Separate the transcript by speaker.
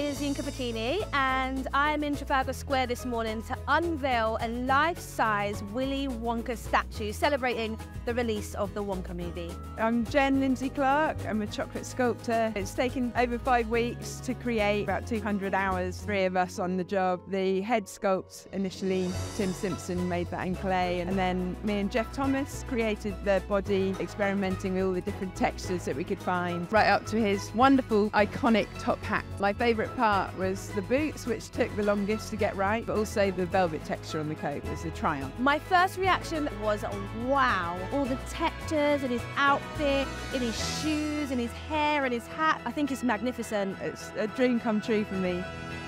Speaker 1: is Yinka Bokinni, and I'm in Trafalgar Square this morning to unveil a life-size Willy Wonka statue celebrating the release of the Wonka movie.
Speaker 2: I'm Jen Lindsey-Clark. I'm a chocolate sculptor. It's taken over 5 weeks to create, about 200 hours, 3 of us on the job. The head sculpt initially, Tim Simpson made that in clay, and then me and Jeff Thomas created the body, experimenting with all the different textures that we could find, right up to his wonderful, iconic top hat. My favourite part was the boots, which took the longest to get right, but also the velvet texture on the coat was a triumph.
Speaker 1: My first reaction was, wow, all the textures in his outfit, in his shoes, in his hair, and his hat. I think it's magnificent.
Speaker 2: It's a dream come true for me.